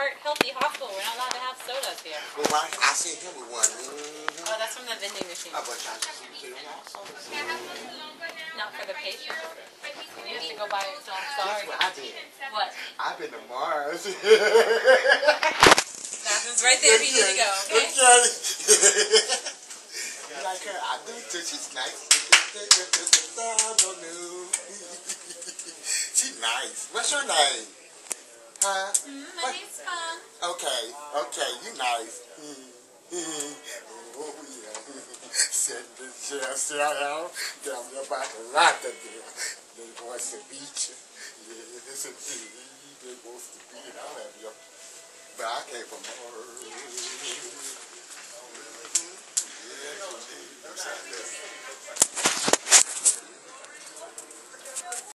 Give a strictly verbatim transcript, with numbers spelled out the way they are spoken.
heart-healthy hospital. We're not allowed to have sodas here. Well, I, I seen him with one. Mm-hmm. Oh, that's from the vending machine. How about y'all? You Not for the patient. You have to go buy it, so I'm sorry. Guess what I did? What? I've been to Mars. Bathroom's right there if you need to go, okay? Okay. You like her? I do too. She's nice. She's nice. What's your name? Huh? Mm, my name's Fun. Okay, okay, you nice. Oh, yeah. Sit in the chair, sit down. Tell me about a lot of them. They want to beat you. Yes, indeed. They want to beat you. I love you. But I came from her.